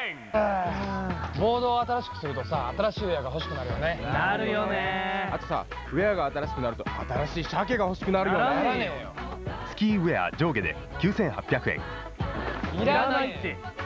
ボードを新しくするとさ、新しいウェアが欲しくなるよね。 なるよね。 あとさ、ウェアが新しくなると新しい鮭が欲しくなるよね。 ならねえよ。 スキーウェア上下で9800円。 いらないって。